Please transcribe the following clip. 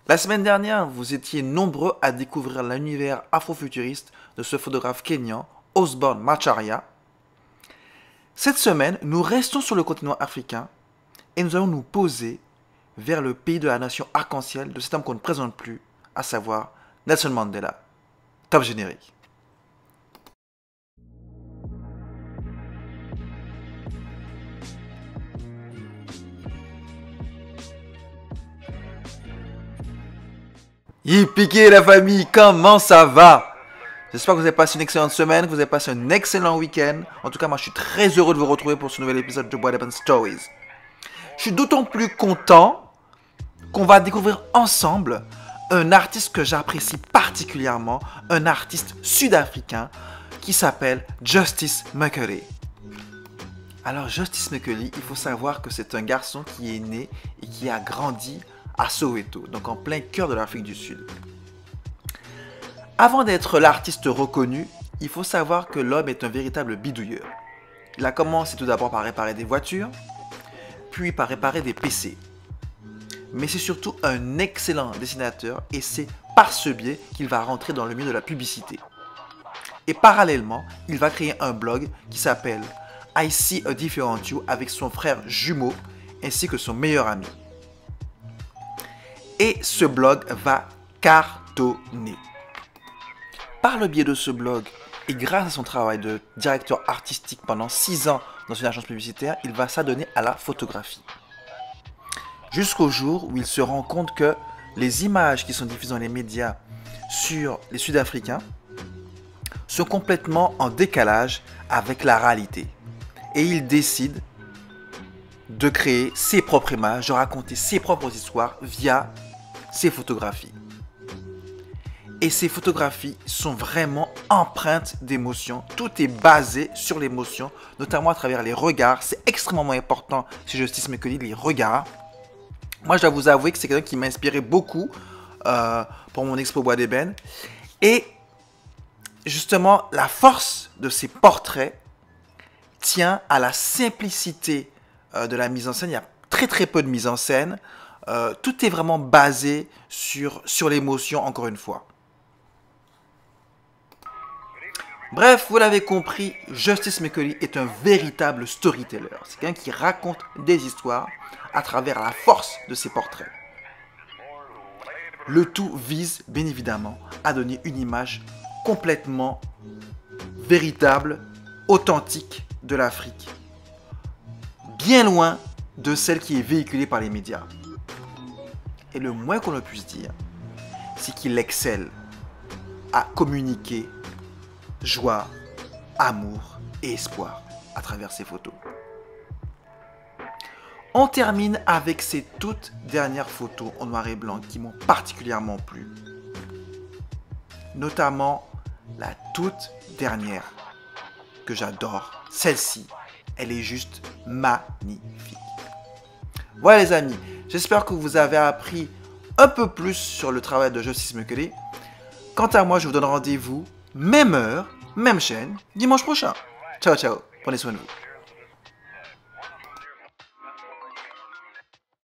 La semaine dernière, vous étiez nombreux à découvrir l'univers afrofuturiste de ce photographe kényan, Osborne Macharia. Cette semaine, nous restons sur le continent africain et nous allons nous poser vers le pays de la nation arc-en-ciel de cet homme qu'on ne présente plus, à savoir Nelson Mandela. Top générique. Yippee la famille, comment ça va? J'espère que vous avez passé une excellente semaine, que vous avez passé un excellent week-end. En tout cas, moi je suis très heureux de vous retrouver pour ce nouvel épisode de What Happened Stories. Je suis d'autant plus content qu'on va découvrir ensemble un artiste que j'apprécie particulièrement, un artiste sud-africain qui s'appelle Justice Mokele. Alors Justice Mokele, il faut savoir que c'est un garçon qui est né et qui a grandi à Soweto, donc en plein cœur de l'Afrique du Sud. Avant d'être l'artiste reconnu, il faut savoir que l'homme est un véritable bidouilleur. Il a commencé tout d'abord par réparer des voitures, puis par réparer des PC. Mais c'est surtout un excellent dessinateur et c'est par ce biais qu'il va rentrer dans le milieu de la publicité. Et parallèlement, il va créer un blog qui s'appelle I See a Different You avec son frère jumeau ainsi que son meilleur ami. Et ce blog va cartonner. Par le biais de ce blog et grâce à son travail de directeur artistique pendant 6 ans dans une agence publicitaire, il va s'adonner à la photographie. Jusqu'au jour où il se rend compte que les images qui sont diffusées dans les médias sur les Sud-Africains sont complètement en décalage avec la réalité. Et il décide de créer ses propres images, de raconter ses propres histoires via ses photographies. Et ces photographies sont vraiment empreintes d'émotions. Tout est basé sur l'émotion, notamment à travers les regards. C'est extrêmement important chez Justice Mokele, les regards. Moi, je dois vous avouer que c'est quelqu'un qui m'a inspiré beaucoup pour mon expo Bois d'Ébène. Et justement, la force de ces portraits tient à la simplicité de la mise en scène. Il y a très peu de mise en scène. Tout est vraiment basé sur l'émotion, encore une fois. Bref, vous l'avez compris, Justice Mokele est un véritable storyteller. C'est quelqu'un qui raconte des histoires à travers la force de ses portraits. Le tout vise, bien évidemment, à donner une image complètement véritable, authentique de l'Afrique. Bien loin de celle qui est véhiculée par les médias. Et le moins qu'on puisse dire, c'est qu'il excelle à communiquer joie, amour et espoir à travers ses photos. On termine avec ces toutes dernières photos en noir et blanc qui m'ont particulièrement plu. Notamment la toute dernière que j'adore. Celle-ci, elle est juste magnifique. Voilà les amis, j'espère que vous avez appris un peu plus sur le travail de Justice Mokele. Quant à moi, je vous donne rendez-vous, même heure, même chaîne, dimanche prochain. Ciao, ciao, prenez soin de vous.